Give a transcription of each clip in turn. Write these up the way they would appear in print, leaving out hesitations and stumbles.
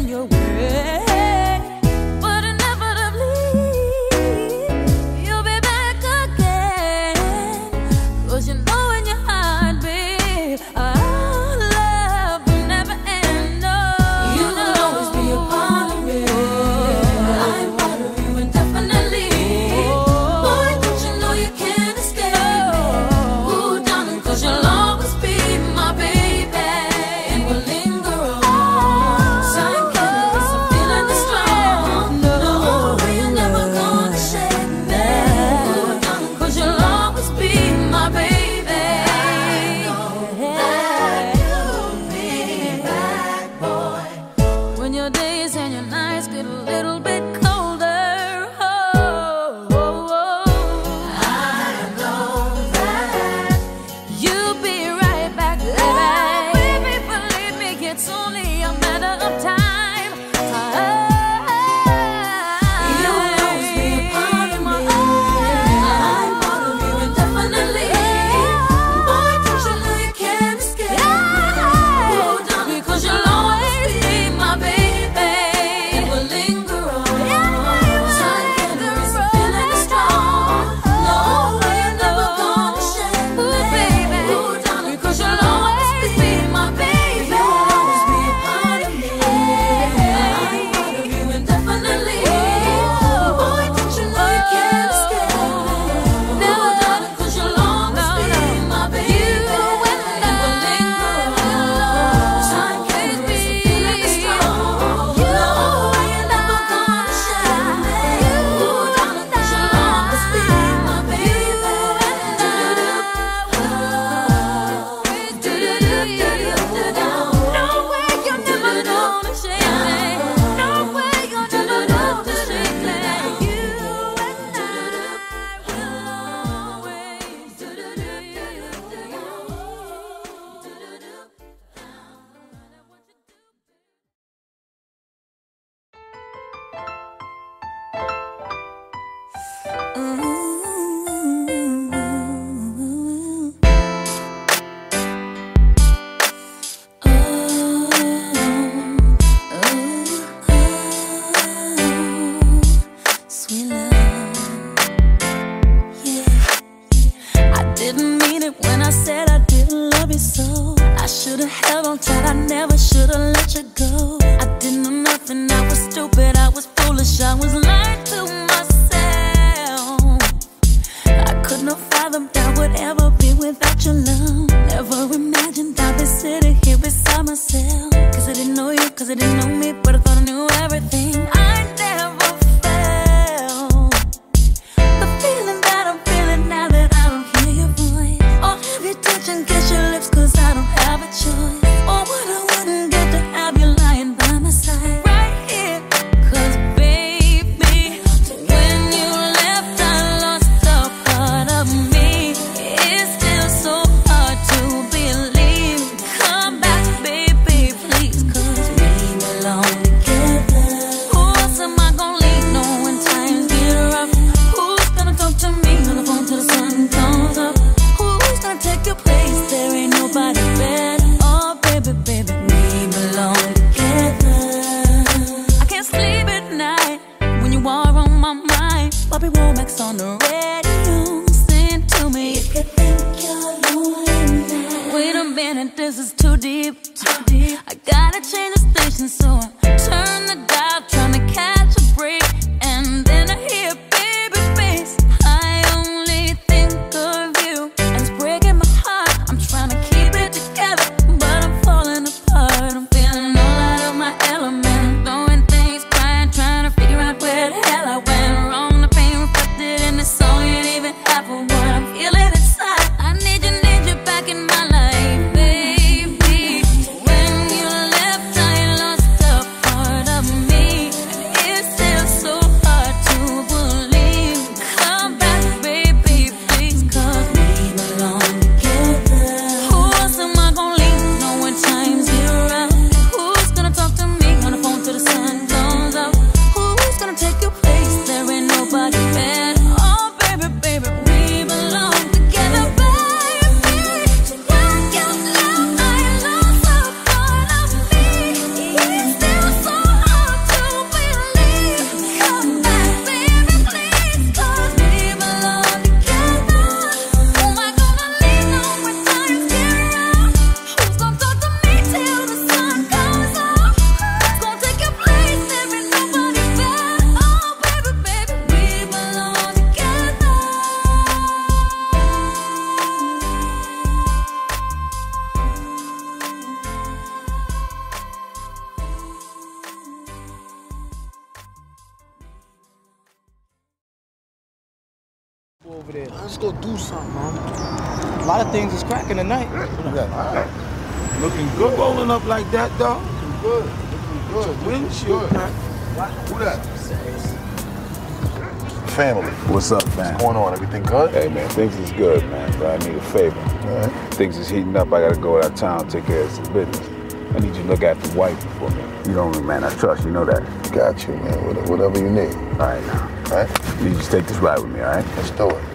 your way, but inevitably you'll be back again. 'Cause you know in your heart, babe, our love will never end. No, you will always be a part of me. I'm part of you indefinitely. Boy, don't you know you can't escape me? Ooh, darling, 'cause you'll always be my baby, and we'll linger on. So I'm getting this, I'm feeling this strong. No, you're never gonna shake me. Ooh, darling, 'cause you'll always be my baby. When your days and your nights get a little bit colder, I know that you'll be right back, baby. Believe me, it's only a matter of time. You'll always be a part of me. I'm part of you indefinitely. Boy, don't you know you can't escape me? Oh, darling, because you'll always be my baby, and we'll linger on. So I'm getting this, I'm feeling it strong. No, you're never gonna shake me, baby. Oh, darling, because you'll always be my baby. You'll always be a part of me. I'm part of you indefinitely. Boy, don't you know you can't escape me? No, darling, 'cause you'll always be my baby, and we'll linger on. So I'm getting this, I'm feeling it strong. No, you're never gonna shake me. Oh, darling, 'cause you'll always be my baby. No way you're never gonna shake me. No way you're never gonna shake me. You and I will always sweet love, yeah. I didn't mean it when I said I didn't love you so. I should've held on tight, I never should've let you go. I didn't know nothing, I was stupid, I was foolish, I was lying to myself. I couldn't have fathomed I would ever be without your love. Never imagined I'd be sitting here beside myself. 'Cause I didn't know you, 'cause I didn't know me, but I thought I knew everything. I never felt the feeling that I'm feeling now that I don't hear your voice, or have you touch and kiss your lips, 'cause I don't have a choice. Or what I wouldn't get to have you lying by my side right here. 'Cause baby, when you left I lost a part of me. It's still so hard to believe. Come back, baby, please, 'cause we belong together. Who else am I gonna leave on when times get rough? Who's gonna talk to me on the phone till the sun comes up? Who's gonna take your place? There ain't nobody better. Oh, baby, baby, we belong together. I can't sleep at night when you are on my mind. Bobby Womack's on the radio, sing to me. If you think you're lonely now, wait a minute, this is too deep. I gotta change the station, so I turn the dial, trying to catch a break, and then I hear baby face. I only think of you, and it's breaking my heart. I'm trying to keep it together, but I'm falling apart. I'm feeling all out of my element. I'm throwing things, crying, trying to figure out where the hell I went wrong. The pain reflected in the song ain't even half of what I'm feeling inside. I need you back in my life, baby. When you left, I lost a over there. Let's go do something, man. A lot of things is cracking tonight. Yeah. Looking good rolling up like that, though. Looking good. Looking good. Windshield crack. Who that? Family. What's up, man? What's going on? Everything good? Hey, man, things is good, man, but I need a favor. Things is heating up. I gotta go out of town, take care of some business. I need you to look after the wife for me. You know me, man. I trust you. Know that. Got you, man. Whatever you need. All right, now. All right? I need you to take this ride with me, all right? Let's do it.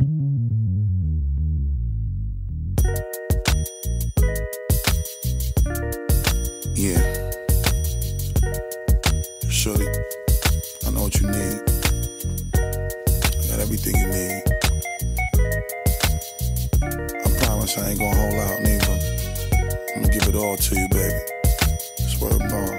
Yeah. Shorty, I know what you need. I got everything you need. I promise I ain't gonna hold out neither. I'm gonna give it all to you, baby. Swear ball.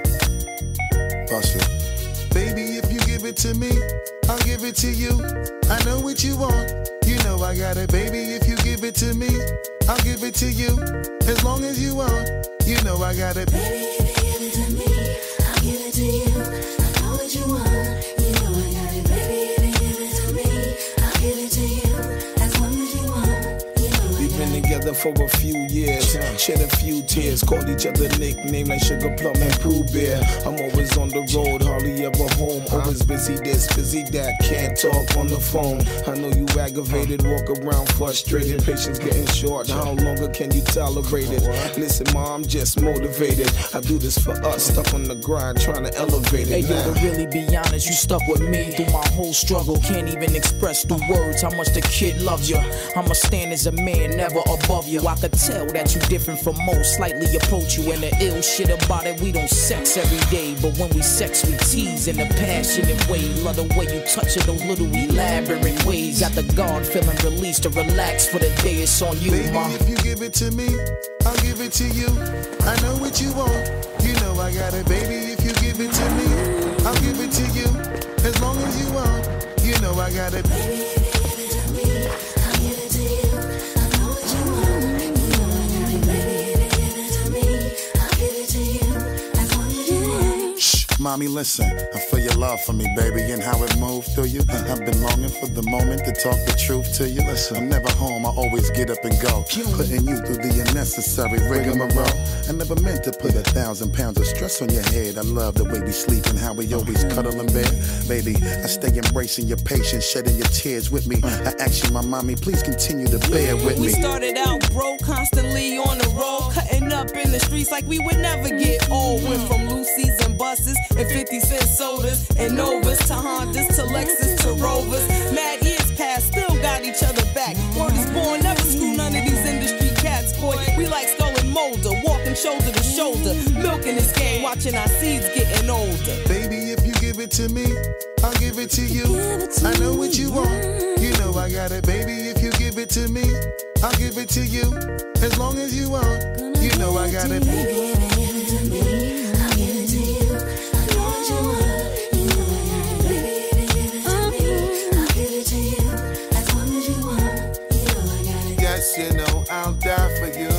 Bust it. Baby, if you give it to me, I'll give it to you. I know what you want. You know I got it, baby. If you give it to me, I'll give it to you. As long as you want, you know I got it. Baby, if you give it to me, I'll give it to you. I know what you want. You know I got it. Baby, if you give it to me, I'll give it to you. As long as you want, you know I We've been together for a few years, shed a few tears, called each other nicknames like Sugar Plum and Pooh Bear. I'm always on the road, hardly ever home. Always busy this, busy that, can't talk on the phone. I know you aggravated, walk around frustrated, patience getting short. How longer can you tolerate it? Listen, ma, I'm just motivated. I do this for us, stuck on the grind, trying to elevate it. Hey, yo, to really be honest, you stuck with me through my whole struggle. Can't even express through words how much the kid loves you. I'ma stand as a man, never above you. I could tell that you different from most, slightly approach you. And the ill shit about it, we don't sex every day, but when we sex, we tease in a passionate way. Love the way you touch it, those little elaborate ways. Got the guard feeling released to relax for the day. It's on you, baby, ma. If you give it to me, I'll give it to you. I know what you want. You know I got it, baby. If you give it to me, I'll give it to you. As long as you want, you know I got it. Baby, if you give it to me, I'll give it to you. I know what you want. You know I got it. Baby, if you give it to me, I'll give it to you. As long as you want. Shh, mommy, listen. I feel your love for me, baby, and how it moved through you. I've been longing for the moment to talk the truth to you. Listen, I'm never home, I always get up and go. Putting you through the unnecessary rigmarole. I never meant to put 1,000 pounds of stress on your head. I love the way we sleep and how we always cuddle in bed. Baby, I stay embracing your patience, shedding your tears with me. I ask you, my mommy, please continue to bear with me. We started out broke, constantly on the road, cutting up in the streets like we would never get old. Went from Lucy's and buses and 50-cent sodas and Novas to Hondas to Lexus to Rovers. Mad years past, still got each other back. Word is born, never screw none of these industry cats, boy. We like Skull and Molder, walking shoulder to shoulder, milking this game, watching our seeds getting older. Baby, if you give it to me, I'll give it to you. I know what you want. You know I got it, baby. If you give it to me, I'll give it to you. As long as you want, you know I got it. Baby, if you give it to me, I'll give it to you. I know what you want. You know I got it. Baby, if you give it to me, I'll give it to you. As long as you want, you know I got it. Yes, you know I'll die for you.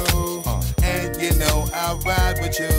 And you know I'll ride with you.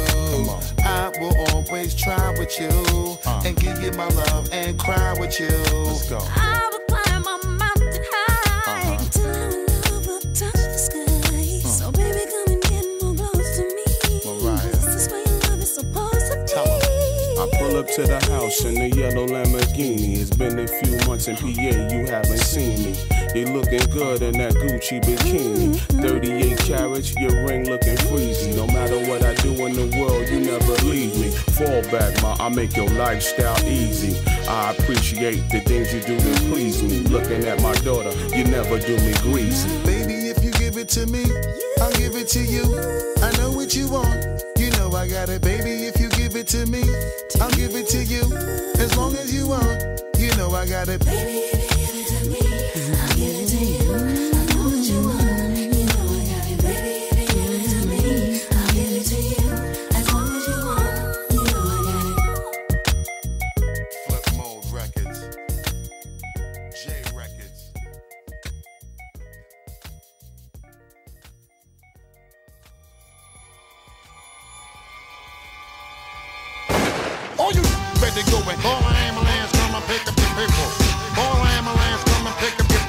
I will always try with you. And give you my love and cry with you. Let's go. I will climb a mountain high till our love will touch the sky. So baby, come and get more close to me. Mariah. This is where your love is supposed to be. I pull up to the house in a yellow Lamborghini. It's been a few months in PA, you haven't seen me. You looking good in that Gucci bikini. 38 carats, your ring looking freezy. No matter what I do in the world, you never leave me. Fall back, ma, I make your lifestyle easy. I appreciate the things you do to please me. Looking at my daughter, you never do me greasy. Baby, if you give it to me, I'll give it to you. I know what you want. You know I got it, baby. If you give it to me, I'll give it to you. As long as you want, you know I got it. Baby, if you give it to me, I'll give it to you. I know what you want. You know I got it. Baby, if you give it to me, I'll give it to you. As long as you want, you know I got it. Flip Mode Records. J Records. All you better go and call an ambulance, come and pick up your people. Call an ambulance, come and pick up your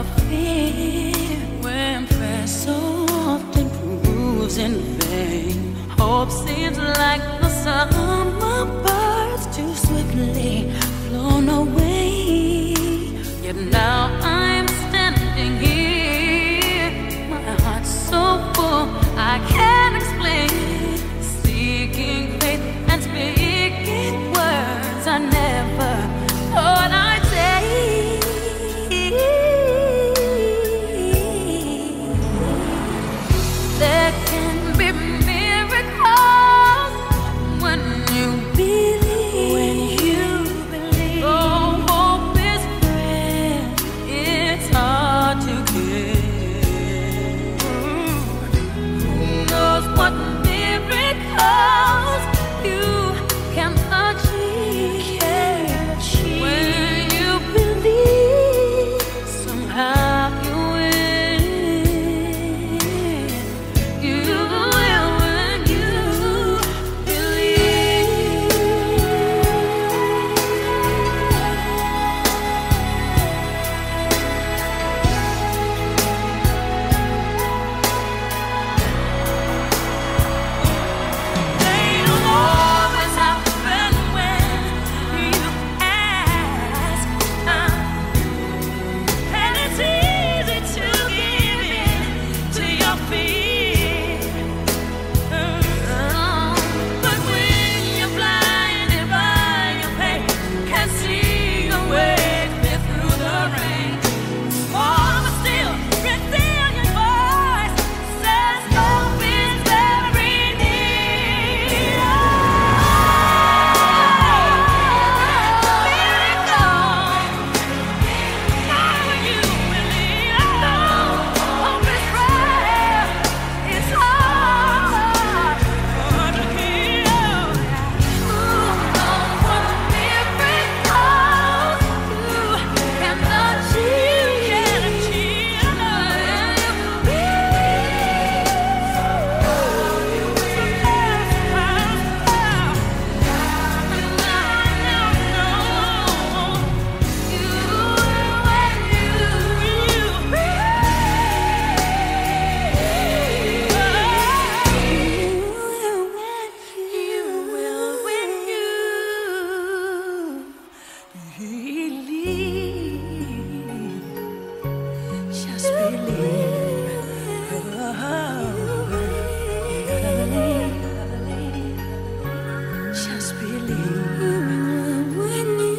a fear when prayer so often proves in vain. Hope seems like the summer birds too swiftly flown away. Yet now I'm standing here, my heart's so full I can't explain. Seeking faith and speaking words I never thought I'd say. There can be miracles when you believe. When you believe. Oh, hope is prayer. It's hard to get. Who knows what miracles you can achieve? When you believe, somehow you win. You will when you believe. They don't always happen when you ask, and it's easy to give in to your fear. But when you're blinded by your pain, can't see your way through the rain. Small but still resilient voice says hope is very near. Just believe. Just believe when you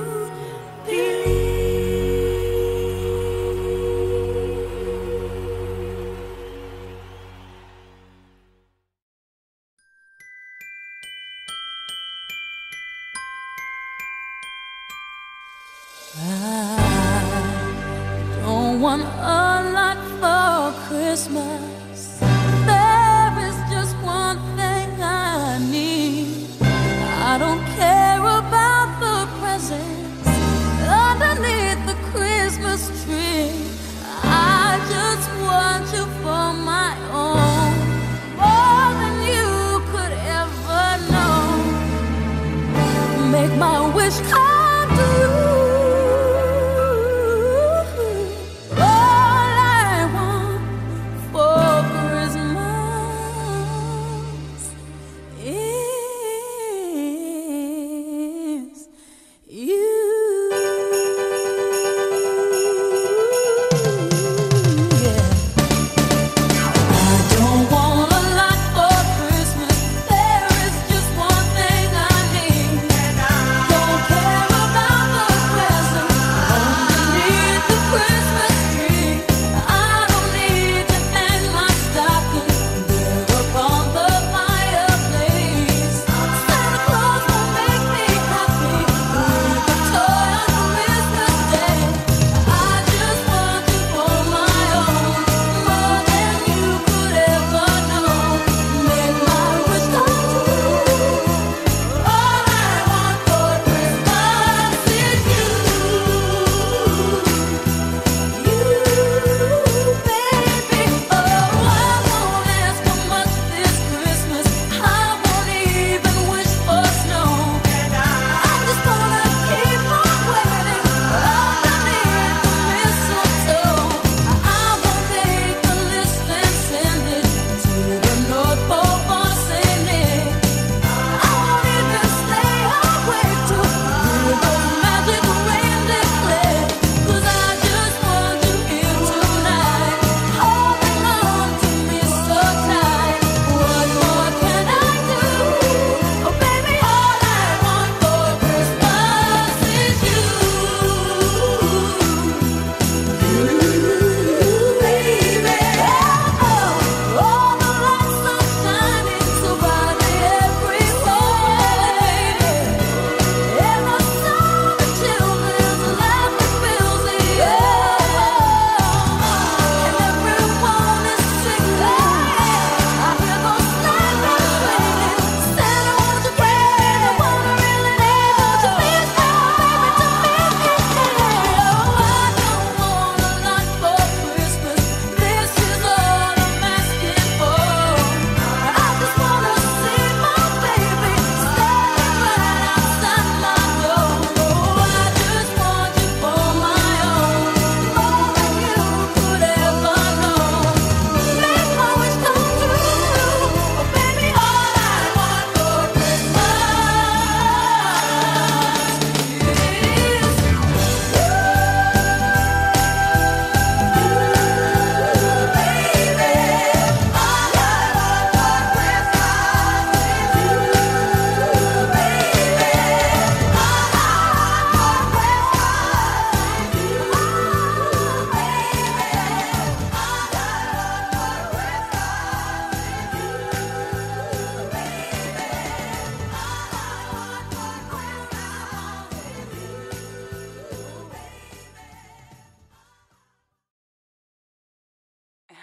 don't want a lot for Christmas. There is just one thing I need. I don't care about the presents underneath the Christmas tree. I just want you for my own, more than you could ever know. Make my wish come true. All I want for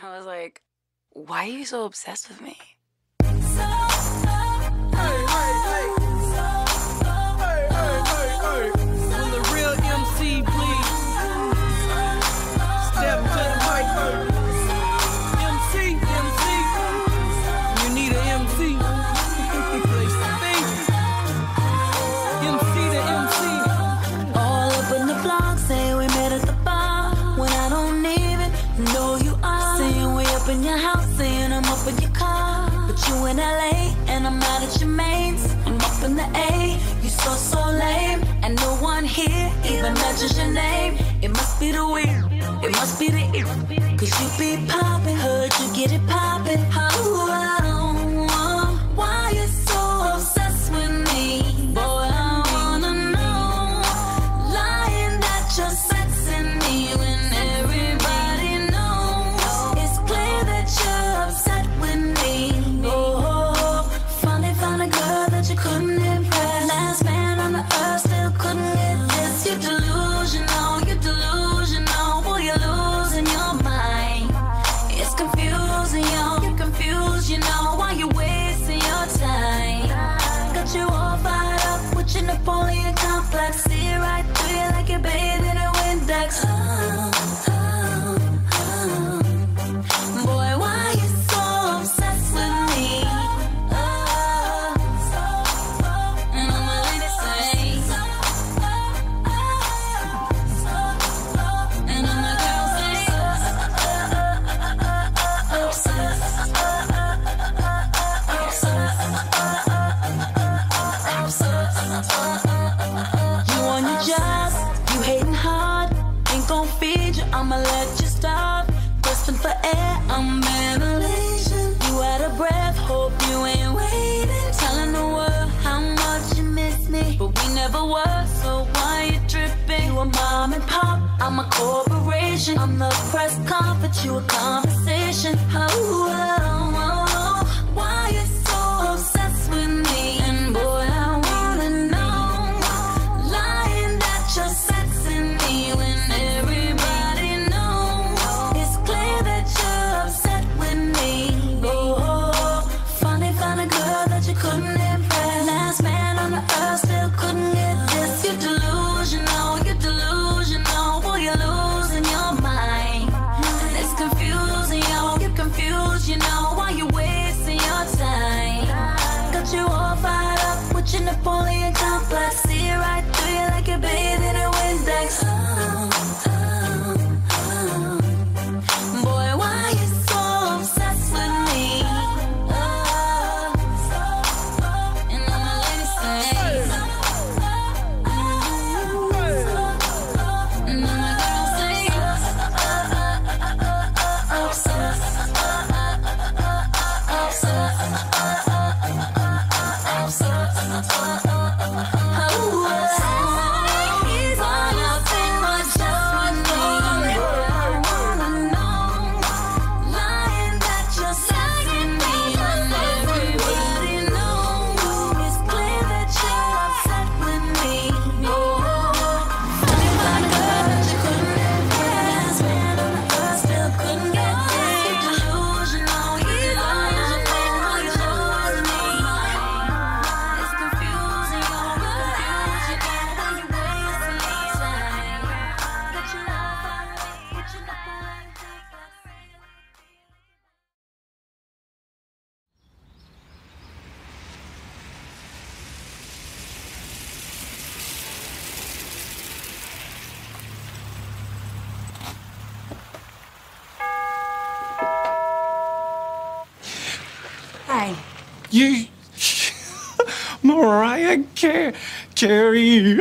I was like, why are you so obsessed with me? Will the real MC please step to the mic? MC, you need an MC. Place to be. MC to MC. All up in the blog, saying we met at the bar when I don't even know you are. Saying we up in your house, saying I'm up in your car, but you in LA and I'm out at your mains. I'm up in the A, you so lame, and no one here even mentions your name. It must be the weird, it must be the ear, 'cause you be poppin', heard you get it poppin'. Why you so obsessed with me? Boy, I wanna know. Lying that you're sexing me when everybody knows. It's clear that you're upset with me. Oh, finally found a girl that you couldn't impress. Last man on the earth still couldn't get this. You're delusional, boy, you're losing your mind. It's confusing, yo, you're confused, you know, why you wasting your time. Got you all fired up with your Napoleon complex. See it right through you like you're bathed in a Windex. Boy, why you so obsessed with me? And all my ladies say, and all my girls say, you on your job, you hating hard, ain't gon' feed you, I'ma let you starve. Grasping for air, I'm ventilation. You out of breath, hope you ain't waiting. Telling the world how much you miss me, but we never were, so why you tripping? You a mom and pop, I'm a corporation. I'm the press conference, you a conversation. Why you so obsessed with me? And boy, I wanna know. Lying that you're sexing me when everybody knows. It's clear that you're upset with me. Oh, finally found a girl that you couldn't impress. Last man on the earth still couldn't get this. You're delusional, boy, you're losing your mind. It's confusing, yo, you're confused, you know, why you wasting your time. Got you all fired up with your Napoleon complex. See it right through you like you're bathed in a Windex. Boy, why you so obsessed with me? And all my ladies say, and all my girls say, he's all up in my chest with me. I wanna know. Lying that you're sexing me when everybody knows. It's clear that you're upset with me. Funny find a girl that you couldn't impress. Man on the earth still couldn't get this. You're delusional, you're losing me. It's confusing, you're confused, you know why you wasting your time. Got you all fired up with your Napoleon complex. Hi. You, Mariah Carey.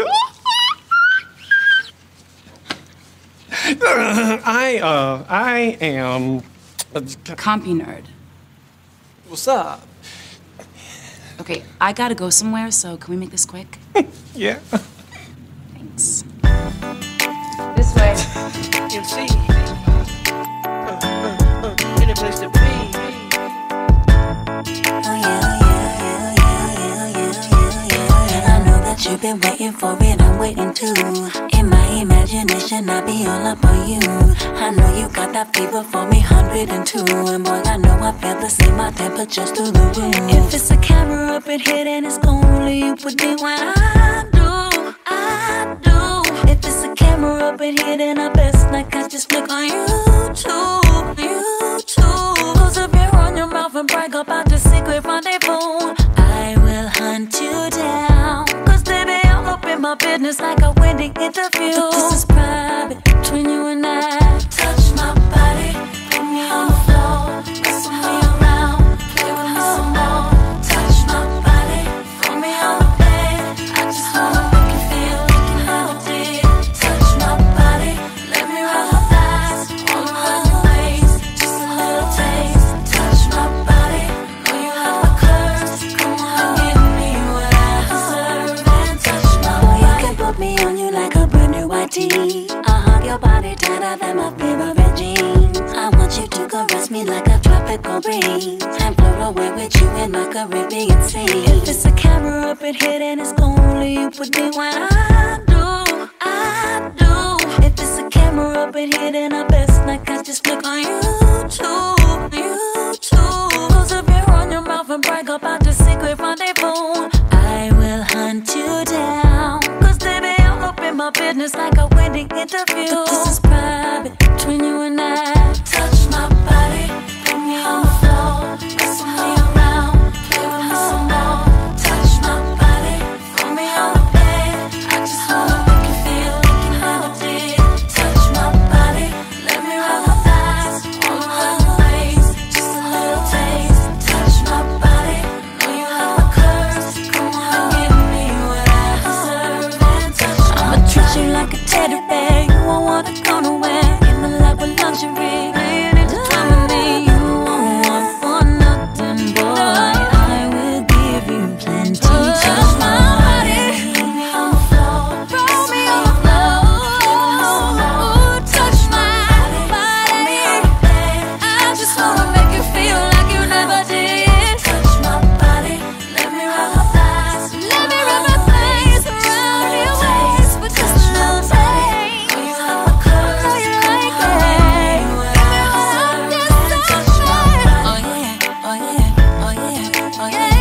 I am. Compy nerd. What's up? Okay, I gotta go somewhere, so can we make this quick? Yeah. Thanks. This way. MC. Any place to be. I know that you've been waiting for it, I'm waiting too. In my imagination, I be all up on you. I know you got that fever for me, 102. And boy, I know I feel the same, my temperature's through the roof. If it's a camera up in here, then it's only you with me when I do. If it's a camera up in here, then I best not catch this flick on YouTube. Close up your on your mouth and brag about the secret rendezvous. I will hunt you down, cause baby, I'm up in my business like a wedding interview. But this is private between you and I. Touch my body, put me on the floor, mess me around, play with me some more. Touch my body, throw me on the bed, I just wanna make you feel like how I did. Touch my body, let me rub my thighs, all around your waist, just a little taste. Touch my body, know you have my curves, come on, give me what I deserve. And touch my body, you can put me on you like a brand new white tee. I hug your body tighter than my favorite jeans. I want you to caress me like a tropical breeze and float away with you in my Caribbean sea. If it's a camera up in here, then it's only you with me when I do. If it's a camera up in here, then I best not catch this flick on YouTube. Close up your on your mouth and brag about the secret rendezvous. I will hunt you down, cause baby, I'm up in my business like a wedding interview. But this is private between you and I. Touch my body, put me on the floor, mess me around, play with me some more. Touch my body, throw me on the bed, I just wanna make you feel like how I did. Touch my body, let me rub my thighs, all around your waist, just a little taste. Touch my body, know you have my curves, come on, give me what I deserve. And touch my I'ma treat you like a teddy bear, you won't wanna go nowhere. In the lap with luxury, laying into time with me. You won't want for nothing, boy, I will give you plenty. Touch my body, put me on the floor, roll me on the floor. Touch my body, I just wanna make you feel like you never did. Touch my body, let me rub my thighs, let me rub my thighs around your waist with just a little taste. Know you have my curves, know you like it. Touch my body, oh yeah, oh yeah, oh yeah, oh yeah.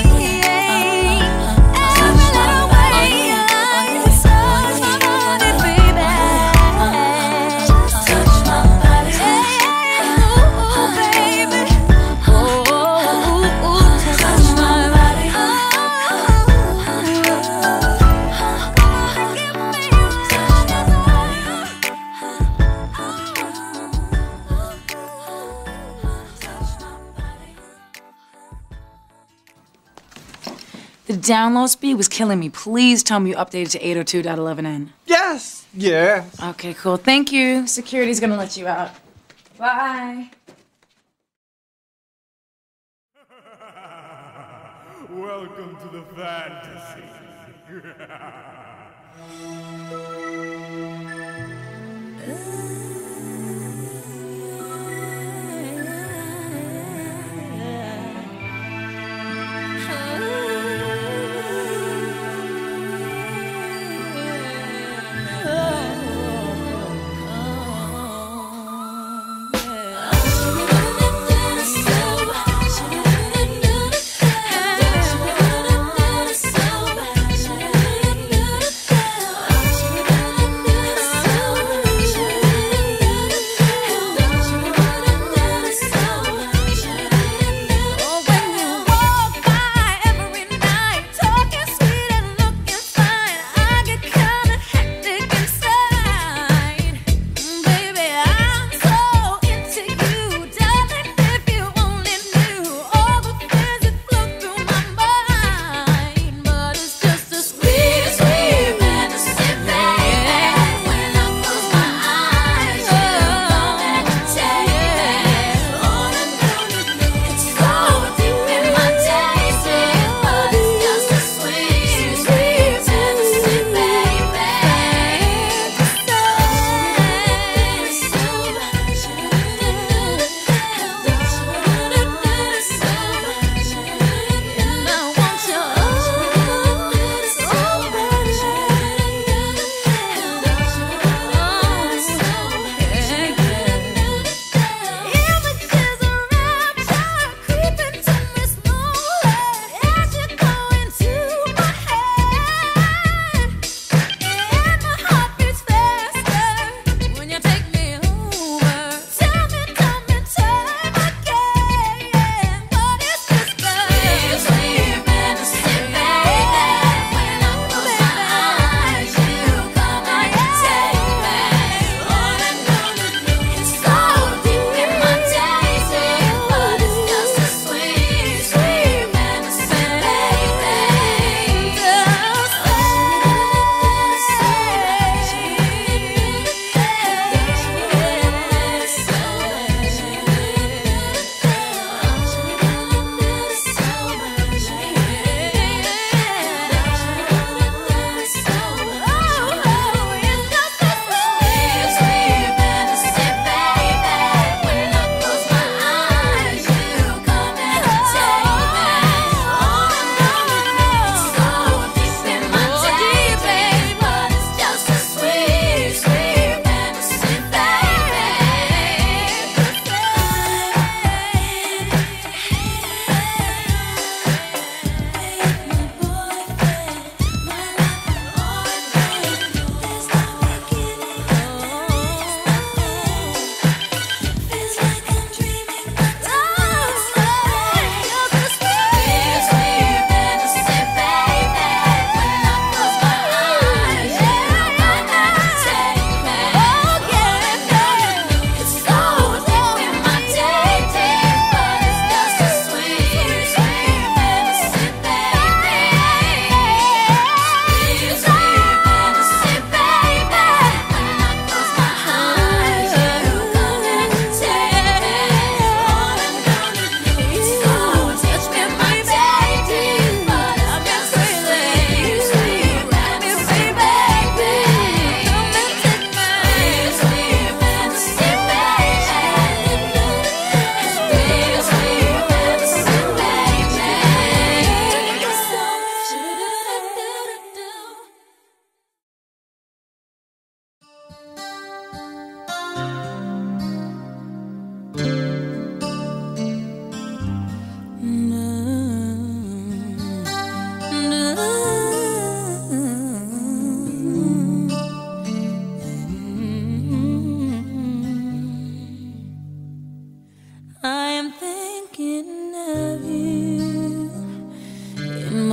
The download speed was killing me. Please tell me you updated to 802.11n. Yes. Yeah. Okay, cool. Thank you. Security's gonna let you out. Bye. Welcome to the fantasy.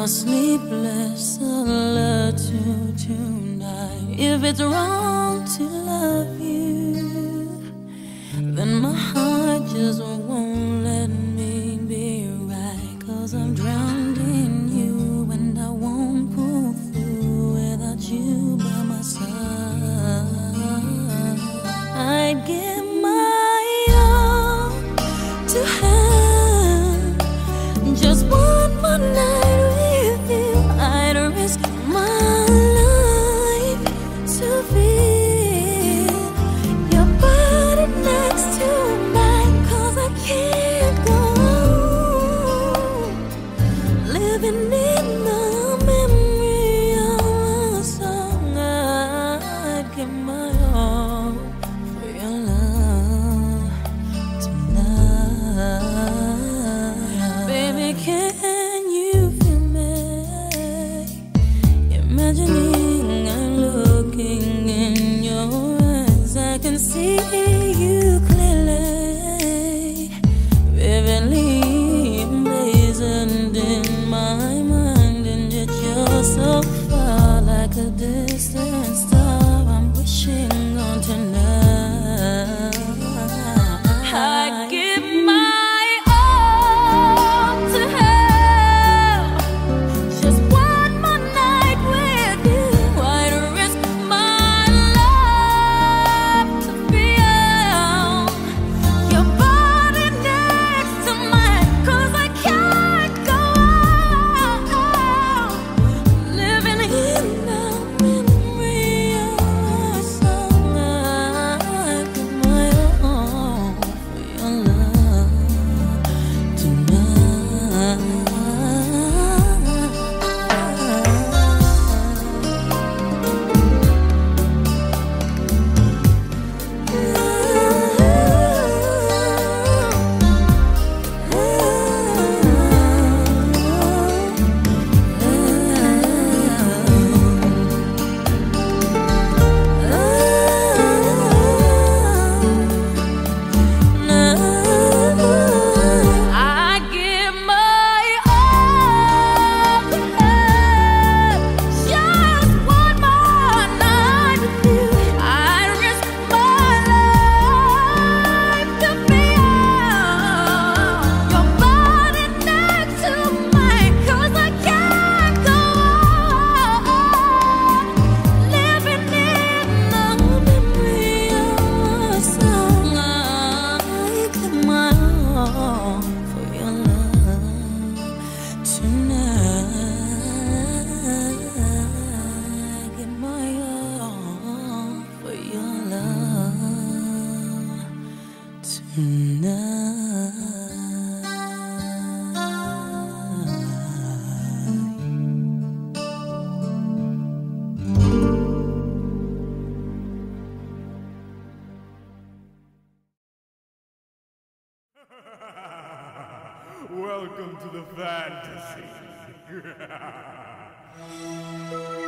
my sleepless solitude tonight. If it's wrong to love you, then my heart just won't let me be right. 'Cause I'm drowned in you and I won't pull through without you by my side. I'd give my all to have just one more night with you. I'd risk my life to feel your body next to mine. 'Cause I can't go on living in the memory of a song. I'd give my all for your love tonight. Baby, can you feel me? Imagining I'm looking in your eyes. I can see you clearly, vividly emblazoned in my mind. And yet you're so far, like a distant star I'm wishing on tonight. I give my all to have just one more night with you. I'd risk my life to feel your body next to mine. 'Cause I can't go on living in the memory of a song. I'd give my all for your love tonight. I give my all to have just one more night with you. I'd risk my life to feel your body next to mine. 'Cause I can't go on living in the memory of a song. I give my all for your love tonight. Give my all for your love tonight. Welcome to the fantasy.